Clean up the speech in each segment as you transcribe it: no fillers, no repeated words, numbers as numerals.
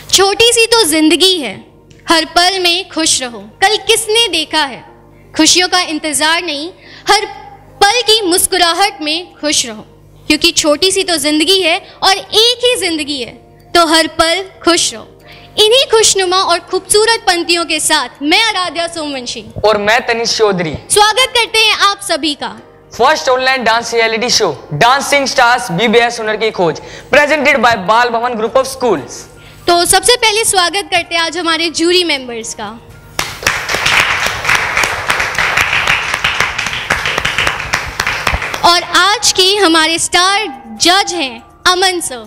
छोटी सी तो जिंदगी है, हर पल में खुश रहो। कल किसने देखा है, खुशियों का इंतजार नहीं, हर पल की मुस्कुराहट में खुश रहो। क्योंकि छोटी सी तो जिंदगी है और एक ही जिंदगी है, तो हर पल खुश रहो। इन्हीं खुशनुमा और खूबसूरत पंक्तियों के साथ मैं आराध्या सोमवंशी और मैं तनिष चौधरी स्वागत करते हैं आप सभी का first online dance reality show dancing stars BBS हुनर की खोज, प्रेजेंटेड बाय बाल भवन ग्रुप ऑफ स्कूल्स। तो सबसे पहले स्वागत करते हैं आज हमारे जूरी मेंबर्स का। और आज के हमारे स्टार जज हैं अमन सर।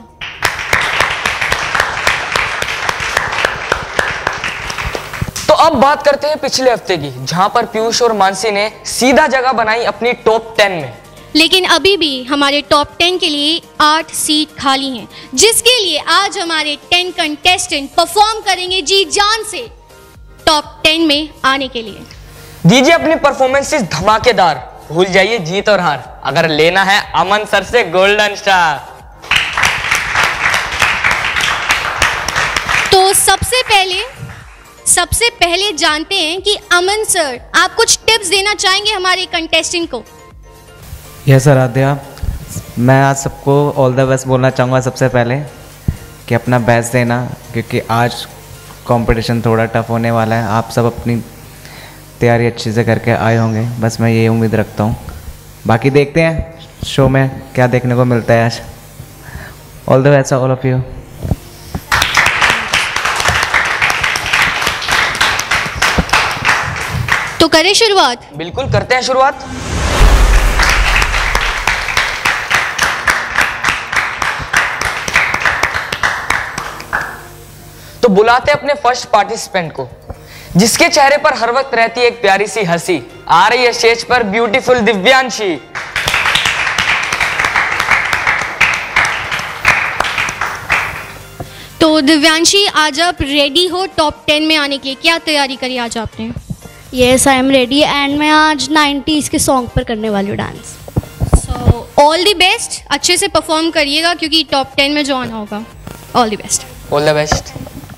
तो अब बात करते हैं पिछले हफ्ते की, जहां पर पीयूष और मानसी ने सीधा जगह बनाई अपनी टॉप 10 में। लेकिन अभी भी हमारे टॉप 10 के लिए 8 सीट खाली हैं, जिसके लिए आज हमारे 10 कंटेस्टेंट परफॉर्म करेंगे जी जान से टॉप 10 में आने के लिए। दीजिए अपनी परफॉर्मेंसेस धमाकेदार, भूल जाइए जीत और हार, अगर लेना है अमन सर से गोल्डन स्टार। तो सबसे पहले जानते हैं कि अमन सर आप कुछ टिप्स देना चाहेंगे हमारे कंटेस्टेंट को। यस आराध्या, मैं आज सबको ऑल द बेस्ट बोलना चाहूँगा। सबसे पहले कि अपना बेस्ट देना, क्योंकि आज कंपटीशन थोड़ा टफ होने वाला है। आप सब अपनी तैयारी अच्छे से करके आए होंगे, बस मैं ये उम्मीद रखता हूँ। बाकी देखते हैं शो में क्या देखने को मिलता है आज। All the best all of you. तो करें शुरुआत? बिल्कुल करते हैं शुरुआत। तो बुलाते अपने फर्स्ट पार्टिसिपेंट को, जिसके चेहरे पर हर वक्त रहती है एक प्यारी सी हंसी। आ रही है स्टेज पर ब्यूटीफुल दिव्यांशी। तो दिव्यांशी, आज आप रेडी हो टॉप 10 में आने के लिए? क्या तैयारी करी आज आपने? Yes, I am ready and मैं आज 90s के सॉन्ग पर करने वाली हूँ डांस। सो ऑल द बेस्ट, अच्छे से परफॉर्म करिएगा क्योंकि टॉप 10 में जो आना होगा। All the best. All the best.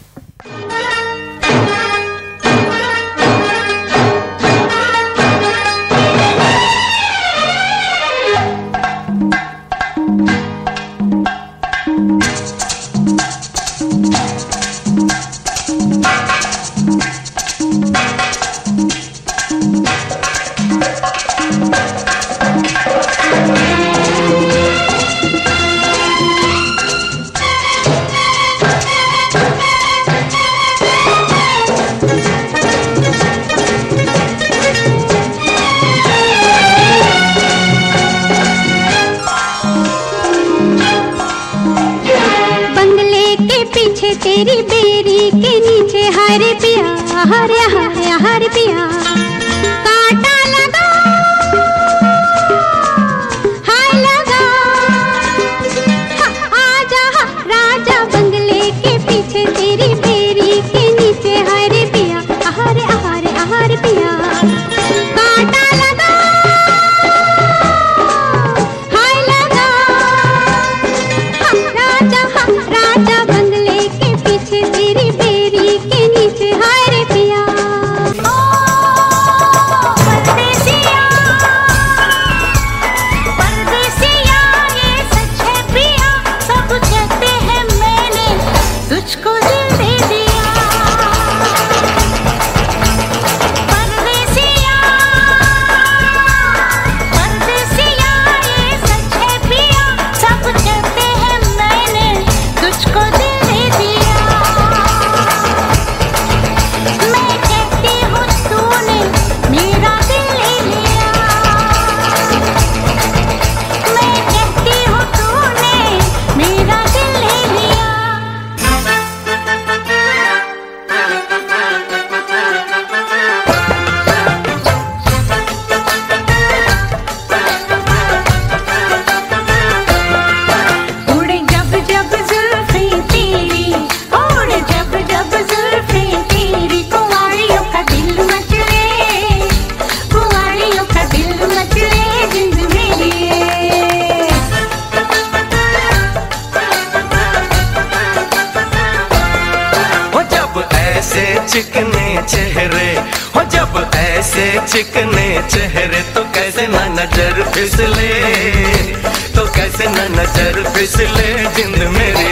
तेरी बेरी के नीचे हरे पिया, हरे हरे हरे पिया, कांटा लगा हाय लगा, आजा राजा बंगले के पीछे तेरी बेरी के नीचे हरे पिया, हरे हरे हरे पिया, कांटा लगा हाय लगा, राजा बंगले तेरी बेरी के नीचे हाय रे पिया। चिकने चेहरे हो, जब ऐसे चिकने चेहरे तो कैसे न नजर फिसले, तो कैसे न नजर फिसले जिंद मेरी।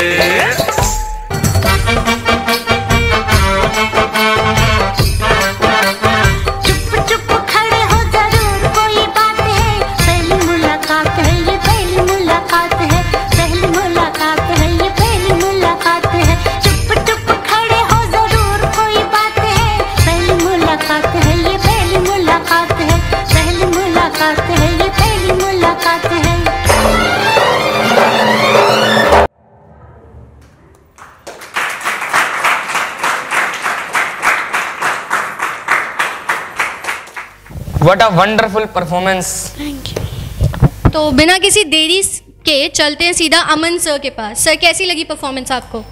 What a wonderful performance. Thank you. तो बिना किसी देरी के चलते हैं सीधा अमन सर के पास। सर, कैसी लगी परफॉर्मेंस आपको?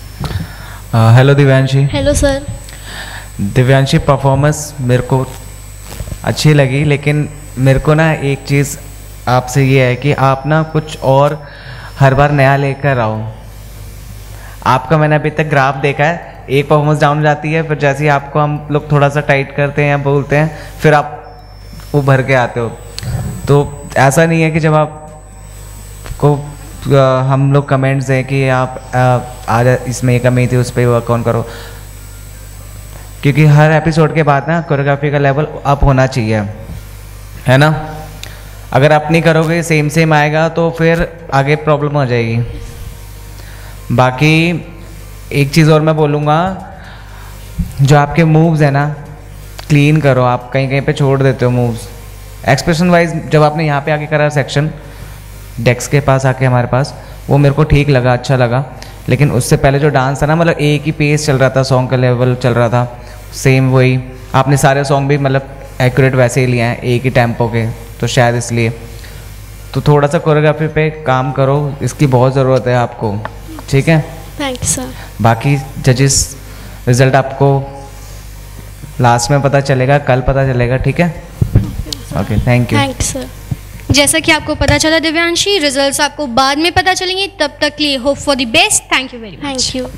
Hello Divyanshi. Hello sir. Divyanshi, performance मेरे को अच्छी लगी, लेकिन मेरे को ना एक चीज़ आपसे ये है कि आप ना कुछ और हर बार नया लेकर आओ। आपका मैंने अभी तक ग्राफ देखा है, एक परफॉर्मेंस डाउन जाती है, फिर जैसे ही आपको हम लोग थोड़ा सा टाइट करते हैं या बोलते हैं, फिर आप वो भर के आते हो। तो ऐसा नहीं है कि जब आपको हम लोग कमेंट्स दें कि आप आज इसमें ये कमी थी, उस पर वर्क ऑन करो, क्योंकि हर एपिसोड के बाद ना कोरियोग्राफी का लेवल अप होना चाहिए, है ना। अगर आप नहीं करोगे, सेम सेम आएगा, तो फिर आगे प्रॉब्लम हो जाएगी। बाकी एक चीज़ और मैं बोलूँगा, जो आपके मूव्स है ना, क्लीन करो। आप कहीं कहीं पे छोड़ देते हो मूव्स। एक्सप्रेशन वाइज जब आपने यहाँ पे आके करा सेक्शन डेस्क के पास आके हमारे पास, वो मेरे को ठीक लगा, अच्छा लगा। लेकिन उससे पहले जो डांस था ना, मतलब एक ही पेस चल रहा था, सॉन्ग का लेवल चल रहा था सेम वही। आपने सारे सॉन्ग भी मतलब एक्यूरेट वैसे ही लिए हैं, एक ही टेम्पो के, तो शायद इसलिए। तो थोड़ा सा कोरियोग्राफी पे काम करो, इसकी बहुत ज़रूरत है आपको, ठीक है। Thank you sir. बाकी जजेस रिजल्ट आपको लास्ट में पता चलेगा, कल पता चलेगा, ठीक है। Okay, thank you. Thank you sir. जैसा कि आपको पता चला दिव्यांशी, रिजल्ट्स आपको बाद में पता चलेंगे। तब तक के लिए hope for the best. Thank you very much. Thank you.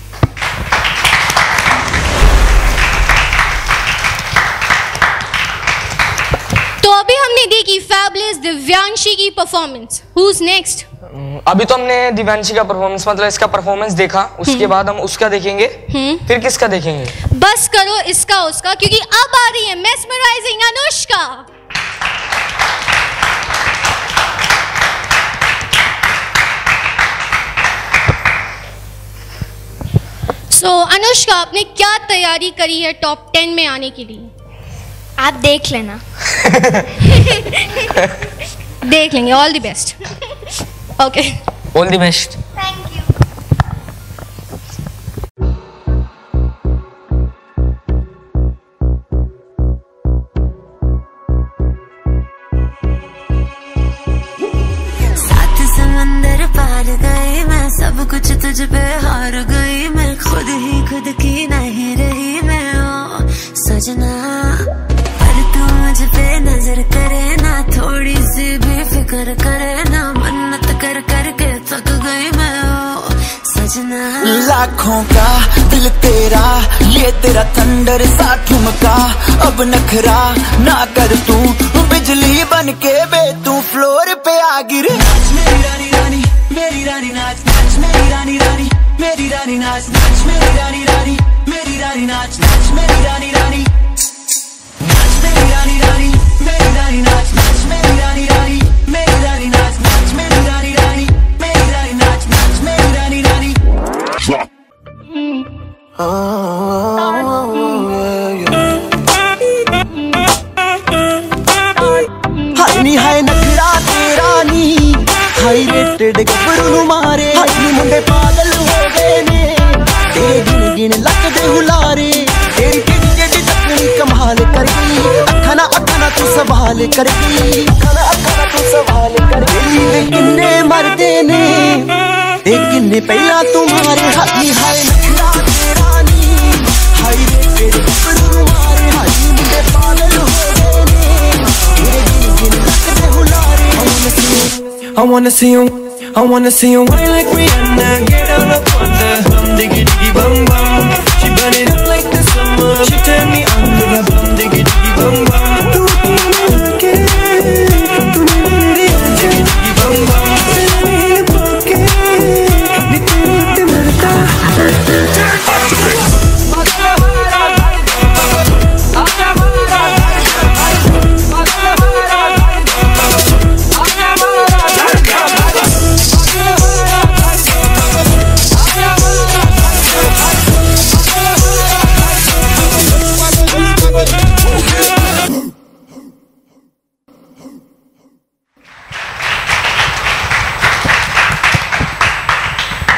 तो अभी हमने देखी फैबुलस दिव्यांशी की परफॉर्मेंस। Who's next? अभी तो हमने दिव्यांशी का परफॉर्मेंस, मतलब इसका परफॉर्मेंस देखा, उसके बाद हम उसका देखेंगे, फिर किसका देखेंगे? बस करो इसका उसका, क्योंकि अब आ रही है मेस्मराइजिंग अनुष्का। सो अनुष्का, आपने क्या तैयारी करी है टॉप 10 में आने के लिए? आप देख लेना। देख लेंगे। All the best. Okay, all the best. Thank you. साथ समंदर पार गई मैं, सब कुछ तुझ पे हार गई मैं, खुद ही खुद की नहीं रही मैं, ओ सजना। पर तू मुझ पे नजर करे ना, थोड़ी सी भी फिक्र करे ना, मन्नत कर करके थक गई मैं, ओ सजना। लाखों का दिल तेरा, ये तेरा थंडर सा ठुमका, अब नखरा ना कर तू, बिजली बन के बे तू फ्लोर पे आ गिरे। नाच मेरी रानी रानी, मेरी रानी नाच, नाच मेरी रानी रानी, मेरी रानी नाच, नाच मेरी रानी रानी, मेरी रानी नाच, नाच मेरी रानी रानी, नाच मेरी रानी रानी, मेरी रानी नाच, नाच मेरी रानी रानी, मेरी रानी नाच, नाच मेरी रानी रानी, मेरी रानी नाच, नाच मेरी रानी रानी। हाय हाय नखरा तेरा नी, हाई रेटेड गबरू मारे, हाई मुंडे पागल हो गए ने, तेरे गिन गिन लगदे हुलारे, तेरी टिड्डी तकनी कमाल कर गई, अखा ना तू सवाल कर गई, अखा ना तू सवाल कर गई। वे किन्ने मरदे ने, ते किन्ने पहला तुम्हारे, हाय हाय नखरा तेरा नी, हाई रेटेड गबरू मारे, हाई मुंडे पागल हो गए ने, तेरे गिन गिन लगदे हुलारे। I wanna see you wine like Rihanna, get on up on the hum, diggy diggy bum bum. She burn it up like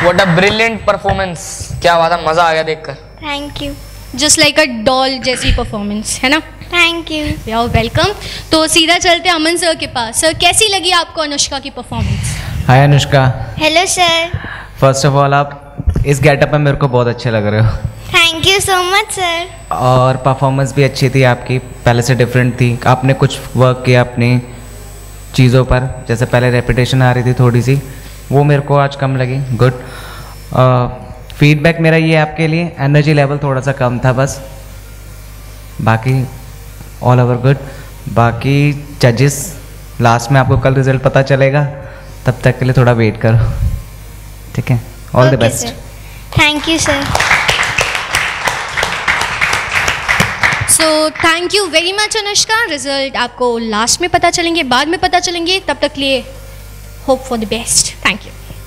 what a brilliant performance, क्या बात है, मजा आ गया देखकर। Thank you. Just like a doll जैसी performance है ना। Thank you. You are welcome. तो सीधा चलते हैं अमन सर के पास। सर कैसी लगी आपको अनुष्का की performance? Hi Anushka. Hello sir. First of all आप इस गेटअप में मेरे को बहुत अच्छे लग रहे हो। Thank you so much sir. और परफॉर्मेंस भी अच्छी थी आपकी, पहले से डिफरेंट थी। आपने कुछ वर्क किया अपनी चीज़ों पर, जैसे पहले रेपिटेशन आ रही थी थोड़ी सी, वो मेरे को आज कम लगी। गुड। फीडबैक मेरा ये है आपके लिए, एनर्जी लेवल थोड़ा सा कम था बस, बाकी ऑल ओवर गुड। बाकी जजेस लास्ट में आपको कल रिजल्ट पता चलेगा, तब तक के लिए थोड़ा वेट करो, ठीक है? All the best. Thank you sir. So thank you very much Anushka. Result आपको लास्ट में पता चलेंगे, बाद में पता चलेंगे, तब तक लिए hope for the best. Thank you.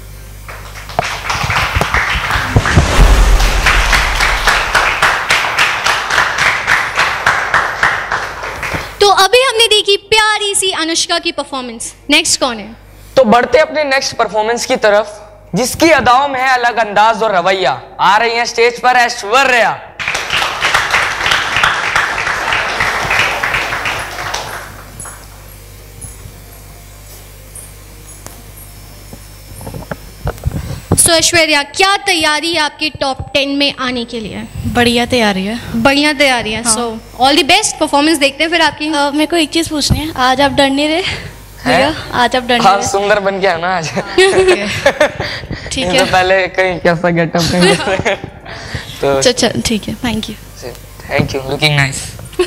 तो अभी हमने देखी प्यारी सी अनुष्का की परफॉर्मेंस। नेक्स्ट कौन है? तो बढ़ते अपने नेक्स्ट परफॉर्मेंस की तरफ, जिसकी अदाओं में है अलग अंदाज और रवैया। आ रही हैं स्टेज पर ऐश्वर्या। सो ऐश्वर्या, क्या तैयारी है आपकी टॉप 10 में आने के लिए? बढ़िया तैयारी है। बढ़िया तैयारी है। So all the best. Performance देखते हैं फिर आपकी। मेरे को एक चीज़ पूछनी है, आज आप डर नहीं रहे? भैया आज आप डर नहीं हाँ, रहे? सुंदर बन गया ना आज। ठीक है। तो पहले कहीं कैसा गेटअप कहीं तो अच्छा ठीक है, thank you. Thank you, looking nice.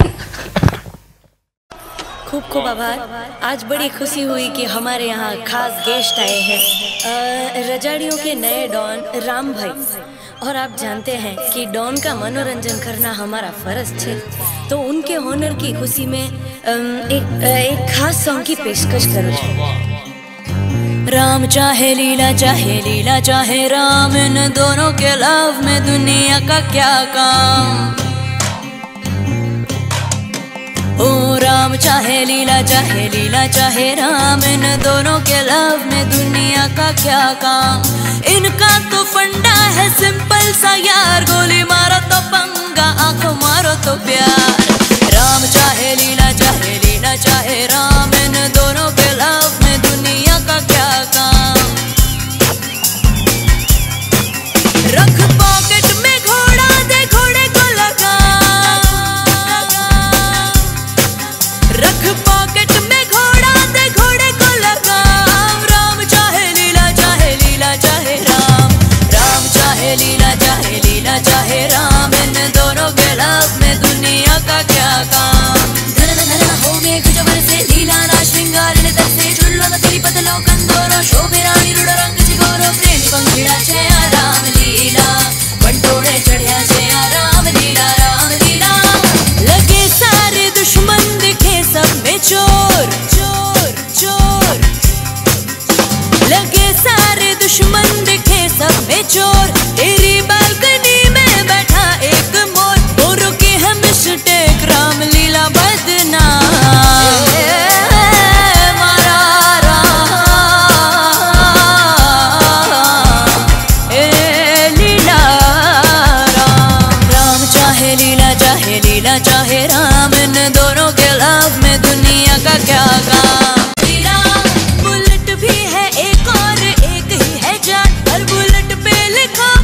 खूब खूब आभार। आज बड़ी खुशी हुई कि हमारे यहाँ खास गेस्ट आए हैं, रजाड़ियों के नए डॉन राम भाई। और आप जानते हैं कि डॉन का मनोरंजन करना हमारा फर्ज है, तो उनके होनर की खुशी में एक खास सॉन्ग की पेशकश करूँ। राम चाहे लीला चाहे राम, इन दोनों के लव में दुनिया का क्या काम। ओ राम चाहे लीला चाहे राम, इन दोनों के लव में दुनिया का क्या काम। इनका तो फंडा है सिंपल सा यार, गोली मारो तो पंगा, आंखों मारो तो प्यार। राम चाहे लीला चाहे राम, इन दोनों के लव में दुनिया का क्या काम। रख पॉकेट में घोड़ा, दे घोड़े को लगा। रख पॉकेट में घोड़ा, दे घोड़े को लगाम। राम चाहे लीला चाहे राम, राम चाहे लीला चाहे राम, इन दोनों के लव में दुनिया का क्या काम। धन धन हो मेघ जबर से लीला ना श्रृंगार ने तरसे, चुल्लो न तेरी पतलो कंदोरो, शोभे रानी रुड़ रंग चिगोरो, प्रेम पंखिड़ा छे राम लीला, बंटोड़े चढ़िया छे राम लीला, राम लीला। लगे सारे दुश्मन दिखे सब में चोर चोर चोर, लगे सारे दुश्मन दिखे सब में चोर। तेरी बालकनी में बैठा एक मोर, मोरों की है मिस्टेक, राम लीला बदनाम। मारा राम लीला राम। राम चाहे लीला चाहे राम, इन दोनों के लव में दुनिया का क्या काम। लीला बुलेट भी है एक और एक ही है जान, हर बुलेट पे लिखा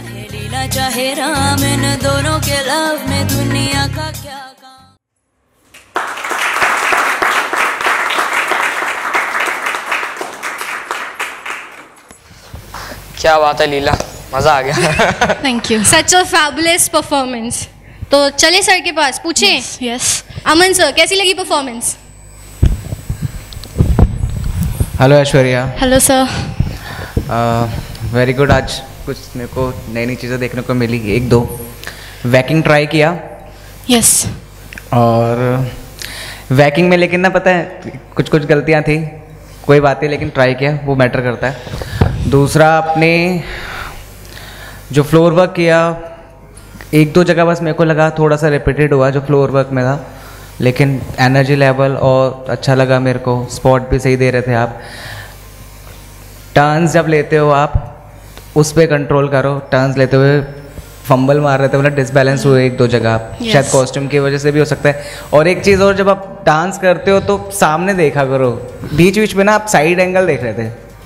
चाहे लीला चाहे राम, इन दोनों के लव में दुनिया का क्या काम। क्या बात है लीला, मजा आ गया। Thank you, such a fabulous performance. तो चले सर के पास पूछें। यस। अमन सर, कैसी लगी performance? Hello Aishwarya. Hello sir. Very good. आज कुछ मेरे को नई नई चीज़ें देखने को मिली, एक दो वैकिंग ट्राई किया। यस। और वैकिंग में लेकिन ना पता है कुछ कुछ गलतियाँ थी, कोई बात नहीं, लेकिन ट्राई किया, वो मैटर करता है। दूसरा आपने जो फ्लोर वर्क किया, एक दो जगह बस मेरे को लगा थोड़ा सा रिपीटेड हुआ जो फ्लोर वर्क में था, लेकिन एनर्जी लेवल और अच्छा लगा मेरे को, स्पॉट भी सही दे रहे थे आप। टर्न्स जब लेते हो आप उस पर कंट्रोल करो, टर्न्स लेते हुए फंबल मार रहे थे, मतलब डिसबैलेंस हुए एक दो जगह आप। Yes. शायद कॉस्ट्यूम की वजह से भी हो सकता है। और एक चीज़ और, जब आप डांस करते हो तो सामने देखा करो, बीच बीच में ना आप साइड एंगल देख रहे थे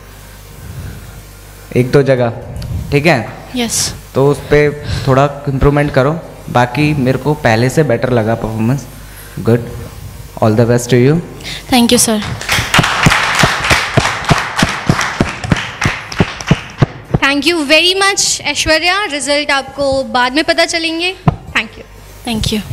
एक दो जगह, ठीक है? यस। तो उस पर थोड़ा इम्प्रूवमेंट करो। बाकी मेरे को पहले से बेटर लगा performance. Good, all the best to you. Thank you sir. Thank you very much Aishwarya. Result आपको बाद में पता चलेंगे। Thank you. Thank you.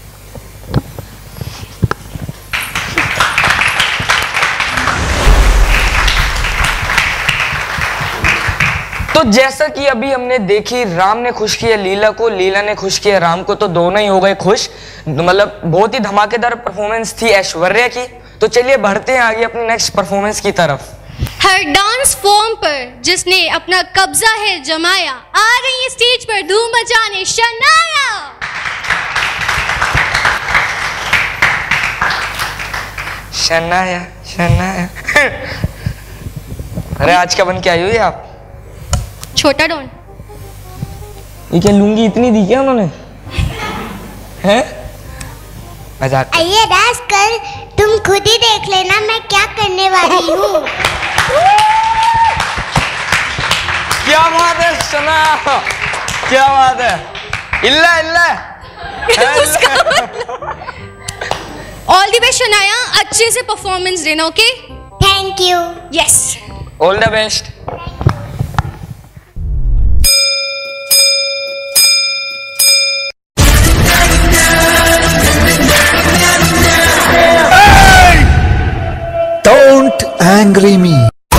तो जैसा कि अभी हमने देखी, राम ने खुश किया लीला को, लीला ने खुश किया राम को, तो दोनों ही हो गए खुश। मतलब बहुत ही धमाकेदार परफॉर्मेंस थी ऐश्वर्या की। तो चलिए बढ़ते हैं आगे अपनी नेक्स्ट परफॉर्मेंस की तरफ। हर डांस फॉर्म पर जिसने अपना कब्जा है जमाया, आ रही है स्टेज पर धूम मचाने शनाया। शनाया शनाया। अरे आज क्या बन के आई हुई आप? छोटा डॉन। ये क्या लुंगी इतनी दी क्या उन्होंने? हैं? मजाक। आइए डांस कर, तुम खुद ही देख लेना मैं क्या करने वाली हूँ। क्या बात है शना, क्या बात है। इल्ला इल्ला। ऑल द बेस्ट शनाया, अच्छे से परफॉर्मेंस देना। Okay, thank you. Yes, all the best. Don't angry me.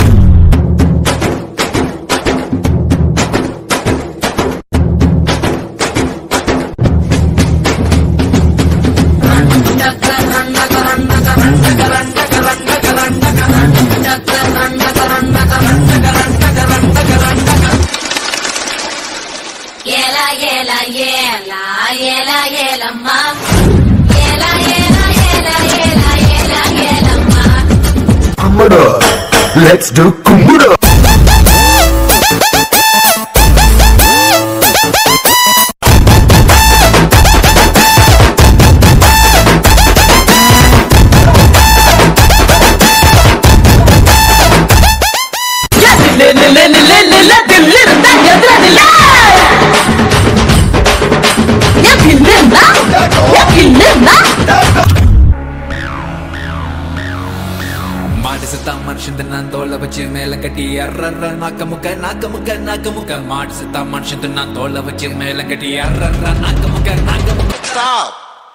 Let's do Kumbudo. మనుషుంది నందోళ్ళ వచ్చి మేళ కట్టి ఎర్రర్ర నాకముక నాకముక నాకముక మాడిసితా మనుషుంది నందోళ్ళ వచ్చి మేళ కట్టి ఎర్రర్ర నాకముక నాకముక. Stop.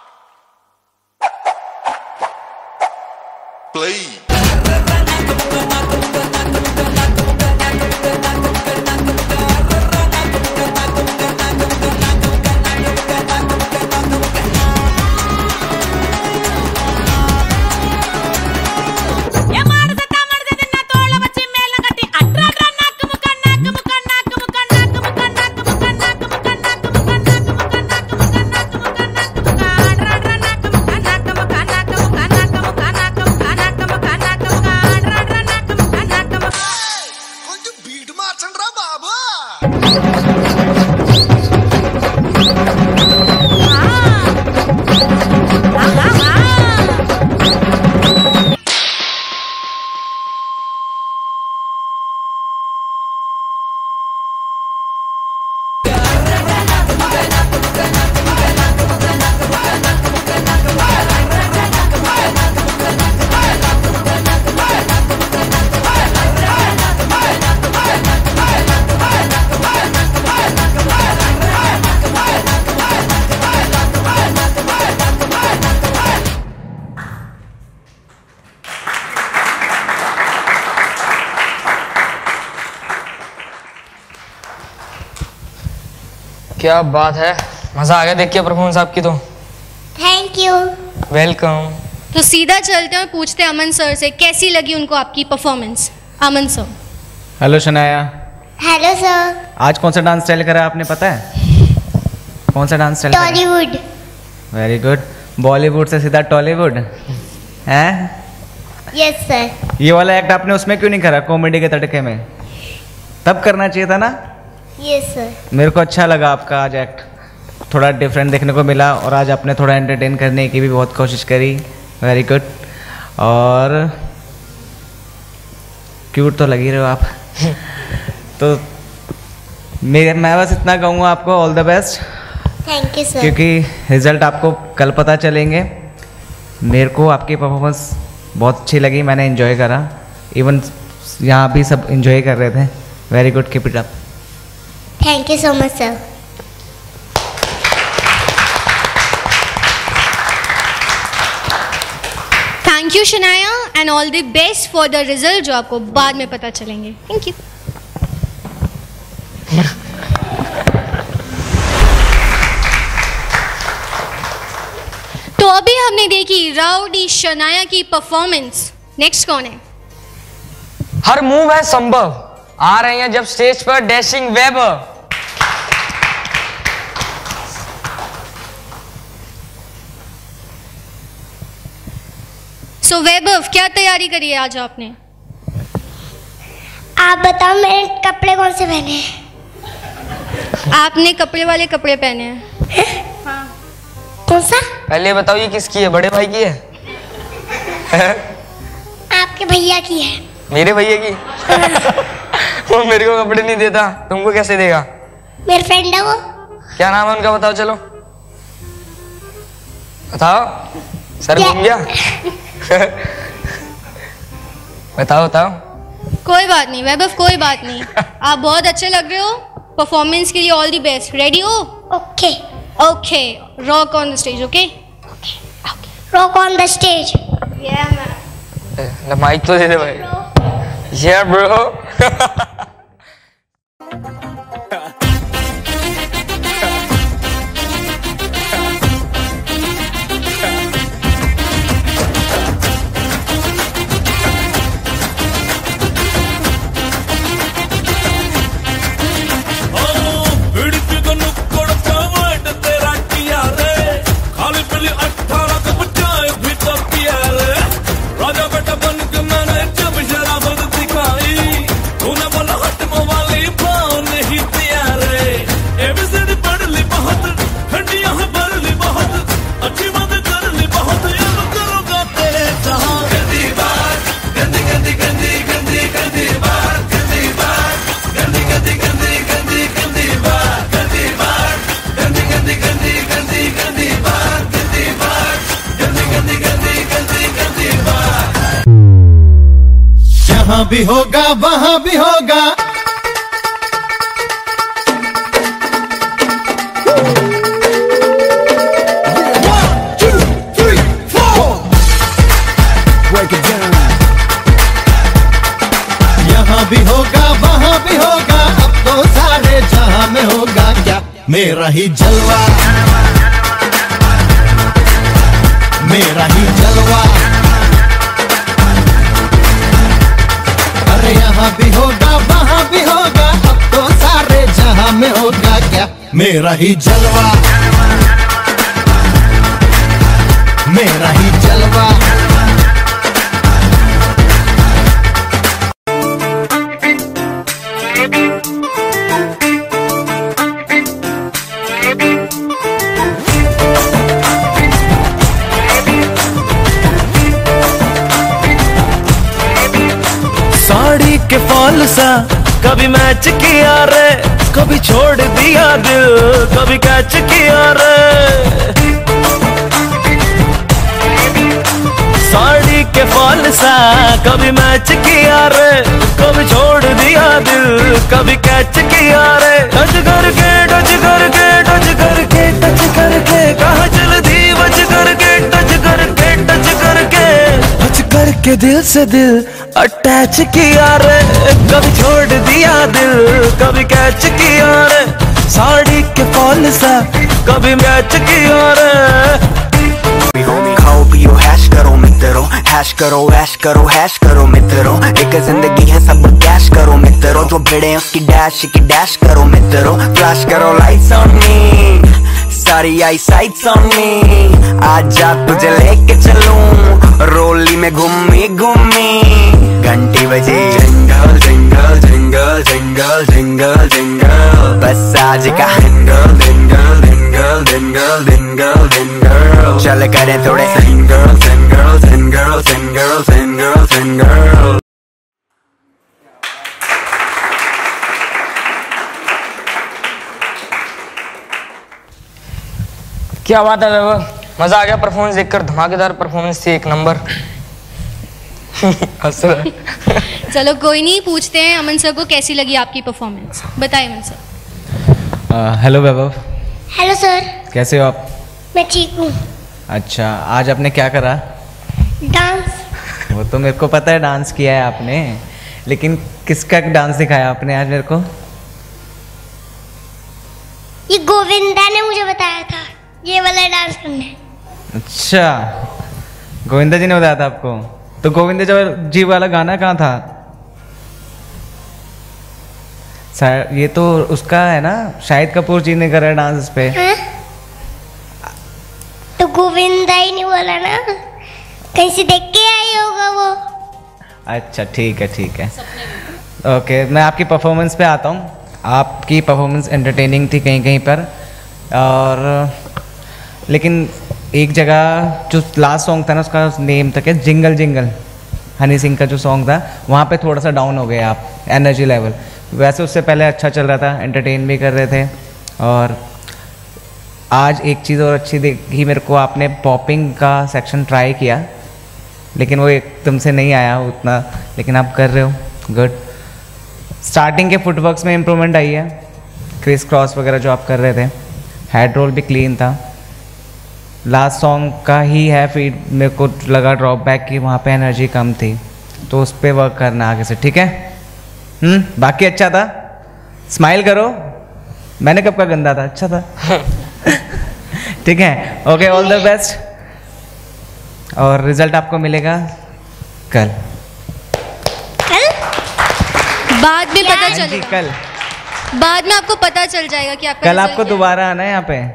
Play. क्या बात है, मजा आ गया देख के परफॉर्मेंस आपकी तो। Thank you. वेलकम। तो सीधा चलते हैं और पूछते हैं अमन सर से कैसी लगी उनको आपकी performance. Aman sir. Hello Shanaya. Hello sir. आज कौन सा डांस स्टाइल करा आपने पता है? कौन सा dance style? Tollywood. Very good. Bollywood से सीधा टॉलीवुड हैं? Yes sir. ये वाला एक्ट आपने उसमें क्यों नहीं करा, कॉमेडी के तड़के में? तब करना चाहिए था ना। Yes sir. मेरे को अच्छा लगा आपका आज एक्ट, थोड़ा डिफरेंट देखने को मिला और आज आपने थोड़ा एंटरटेन करने की भी बहुत कोशिश करी। Very good. और क्यूट तो लगी रहे हो आप। तो मैं बस इतना कहूँगा आपको all the best. Thank you sir. क्योंकि रिजल्ट आपको कल पता चलेंगे। मेरे को आपकी परफॉर्मेंस बहुत अच्छी लगी, मैंने एंजॉय करा, इवन यहाँ भी सब एंजॉय कर रहे थे। Very good, keep it up. Thank you so much sir. Thank you Shanaya and all the best for the result जो आपको बाद में पता चलेंगे। Thank you. तो अभी हमने देखी राउडी शनाया की परफॉर्मेंस। नेक्स्ट कौन है? हर मूव है संभव, आ रहे हैं जब स्टेज पर डैशिंग वेबर। सो वैभव, क्या तैयारी करी है आज आपने? आप बताओ मेरे कपड़े कौन से पहने हैं? आपने कपड़े वाले कपड़े पहने हैं। हाँ। कौन सा? पहले बताओ ये किसकी है, बड़े भाई की है? आपके भैया की है। मेरे भैया की? वो मेरे को कपड़े नहीं देता, तुमको कैसे देगा? मेरे फ्रेंड है वो। क्या नाम है उनका बताओ, चलो बताओ। सर घूम गया। बताओ बताओ। कोई बात नहीं वैभव, कोई बात नहीं। आप बहुत अच्छे लग रहे हो, परफॉर्मेंस के लिए ऑल द बेस्ट। रेडी हो? Okay okay. Rock on the stage. Okay rock on the stage. Mic तो दे दे भाई। या ब्रो। जहाँ भी होगा वहाँ भी होगा। यहाँ भी होगा वहाँ भी होगा, अब तो सारे जहाँ में होगा क्या मेरा ही जलवा, मेरा ही जलवा। अरे यहाँ भी होगा वहाँ भी होगा, अब तो सारे जहाँ में होगा क्या मेरा ही जलवा, मेरा ही जलवा। साड़ी के फॉल सा कभी मैच किया रे, कभी छोड़ दिया दिल, कभी कैच किया रे। साड़ी के फॉल सा कभी मैच किया रे, कभी छोड़ दिया दिल, कभी कैच किया रे। टच करके टच करके टच करके टच करके कहाँ चल दी, बच करके टच करके टच करके टच करके दिल से दिल अटैच किया रे, कभी छोड़ दिया दिल, कभी कैच किया रे। साड़ी के फॉल कभी मैच किया रे। खाओ पियो हैश करो मित्रों, हैश करो ऐश करो हैश करो मित्रों, एक जिंदगी है सब कैश करो मित्रों, जो भिड़े उसकी डैश की डैश करो मित्रों, फ्लैश करो लाइट्स ऑन मी, सारी आई साइट्स ऑन मी, आजा तुझे लेके चलूं, रोली में घूमी घूमी, घंटी बजे jingle jingle jingle jingle jingle jingle, बस आज का दिंगल दिंगल दिंगल दिंगल दिंगल दिंगल, चल करें थोड़े single single single single single single. क्या बात है वैभव, मजा आ गया परफॉर्मेंस देखकर, धमाकेदार परफॉर्मेंस थी, एक नंबर। हंस रहा है। चलो कोई नहीं, पूछते हैं अमन सर को कैसी लगी आपकी परफॉर्मेंस, बताइए Aman sir. Hello Vaibhav. Hello sir. कैसे हो आप? मैं ठीक हूँ। अच्छा, आज आपने क्या करा? डांस। वो तो मेरे को पता है डांस किया है आपने, लेकिन किसका डांस दिखाया आपने आज मेरे को? ये गोविंदा ने मुझे बताया था ये वाला डांस करने। अच्छा, गोविंदा जी ने बताया था आपको? तो गोविंदा जी वाला गाना कहाँ था? ये तो उसका है ना, शाहिद कपूर जी ने करा डांस इस पे। हाँ? तो गोविंदा ही नहीं बोला ना, कहीं से देख के आई होगा वो। अच्छा ठीक है ठीक है, ओके। मैं आपकी परफॉर्मेंस पे आता हूँ। आपकी परफॉर्मेंस एंटरटेनिंग थी कहीं कहीं पर, और लेकिन एक जगह जो लास्ट सॉन्ग था ना, उसका नेम था क्या, जिंगल जिंगल, हनी सिंह का जो सॉन्ग था, वहाँ पे थोड़ा सा डाउन हो गए आप एनर्जी लेवल। वैसे उससे पहले अच्छा चल रहा था, एंटरटेन भी कर रहे थे। और आज एक चीज़ और अच्छी देखी मेरे को, आपने पॉपिंग का सेक्शन ट्राई किया, लेकिन वो एकदम से नहीं आया उतना, लेकिन आप कर रहे हो, गुड। स्टार्टिंग के फुटवर्क्स में इम्प्रूवमेंट आई है, क्रिस क्रॉस वगैरह जो आप कर रहे थे, हेड रोल भी क्लीन था। लास्ट सॉन्ग का ही है फीड, मेरे को लगा ड्रॉप बैक की वहाँ पे एनर्जी कम थी, तो उस पर वर्क करना आगे से, ठीक है? बाकी अच्छा था, स्माइल करो। मैंने कब का गंदा था, अच्छा था। ठीक है, ओके, ऑल द बेस्ट। और रिजल्ट आपको मिलेगा कल। बाद में पता चलेगा, कल बाद में आपको पता चल जाएगा कि आपका कल आपको दोबारा आना है यहाँ पे।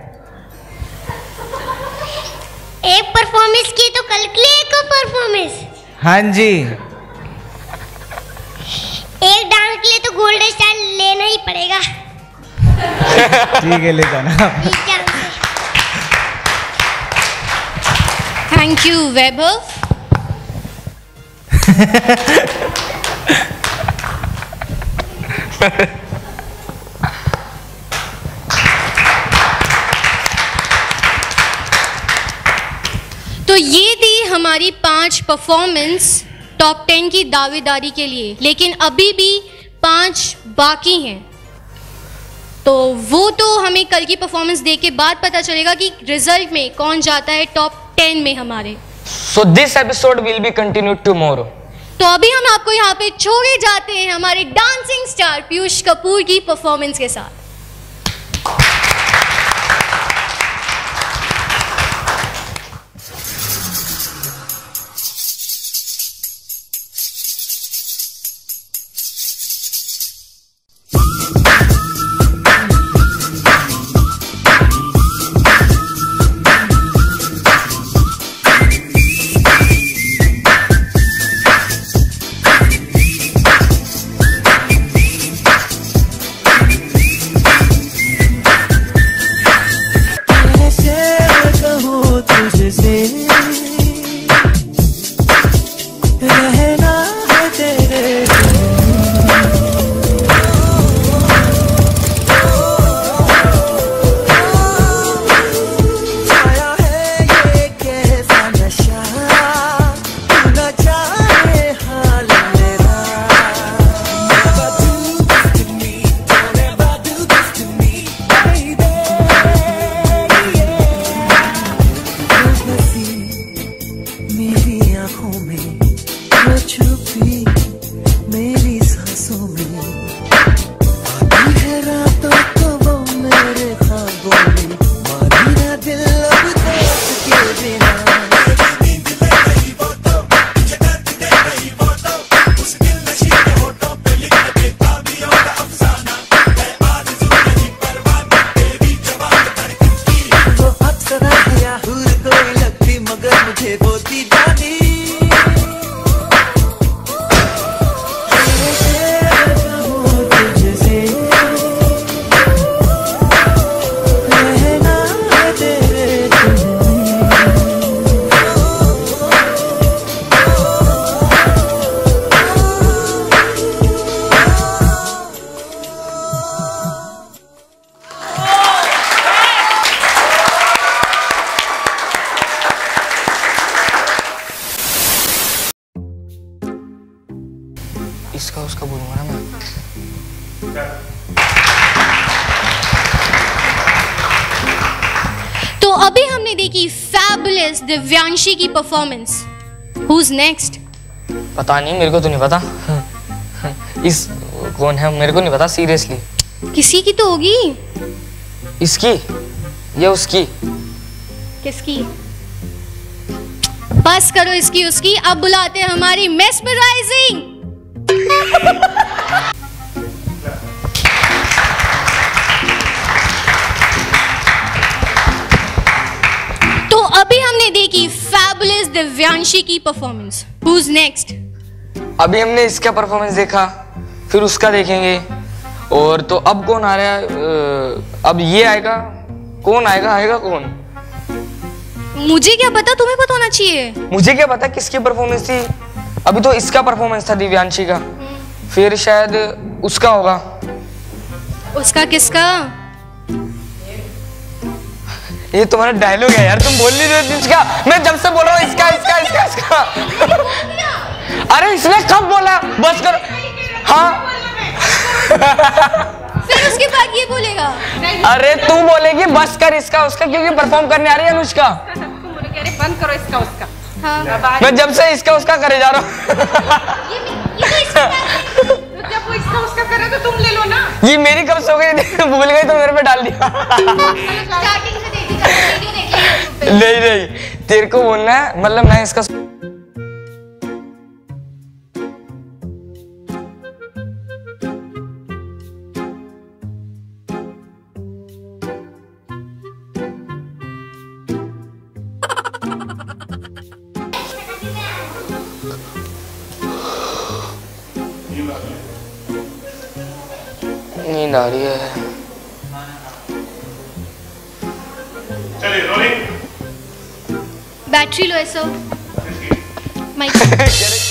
एक परफॉर्मेंस की तो कल के लिए एक परफॉर्मेंस। हाँ जी, एक डांस के लिए तो गोल्ड स्टार लेना ही पड़ेगा। ठीक है, ले जाना। Thank you Vaibhav. तो ये थी हमारी 5 परफॉर्मेंस टॉप 10 की दावेदारी के लिए, लेकिन अभी भी 5 बाकी हैं, तो वो तो हमें कल की परफॉर्मेंस देख के बाद पता चलेगा कि रिजल्ट में कौन जाता है टॉप 10 में हमारे। So this episode will be continued tomorrow. तो अभी हम आपको यहाँ पे छोड़े जाते हैं हमारे डांसिंग स्टार पीयूष कपूर की परफॉर्मेंस के साथ। इसका बोलूंगा ना मैं। तो अभी हमने देखी फैबुलस दिव्यांशी की परफॉर्मेंस। Who's next? पता नहीं, मेरे को तो नहीं पता। इस कौन है मेरे को नहीं पता सीरियसली। किसी की तो होगी। इसकी या उसकी? किसकी? बस करो इसकी उसकी, अब बुलाते हैं हमारी मेस्मराइजिंग। तो अभी हमने देखी फैबुलस दिव्यांशी की परफॉर्मेंस। Who's next? अभी हमने इसका परफॉर्मेंस देखा, फिर उसका देखेंगे। और तो अब कौन आ रहा है? अब ये आएगा। कौन आएगा? आएगा कौन? मुझे क्या पता, तुम्हें पता होना चाहिए। मुझे क्या पता किसकी परफॉर्मेंस थी। अभी तो इसका परफॉर्मेंस था दिव्यांशी का, फिर शायद उसका होगा। उसका किसका? ये तुम्हारा डायलॉग है यार, तुम बोल नहीं रहे हो इसका। मैं जब से बोल रहा हूँ इसका इसका इसका इसका। अरे इसने कब बोला? बस करो। हाँ फिर उसके बाद ये बोलेगा। अरे तू बोलेगी बस कर इसका उसका, क्योंकि परफॉर्म करने आ रही है अनुष्का। बंद करो इसका उसका। हाँ। मैं जब से इसका उसका करे जा रहा हूँ। जब वो इसका उसका करे तो तुम ले लो ना। ये मेरी कब सो गई थी, भूल गई तो मेरे पे डाल दिया। नहीं नहीं, तेरे को बोलना है, मतलब मैं इसका नींद आ रही है। चलिए रोलिंग। बैटरी लो ऐसा। माइक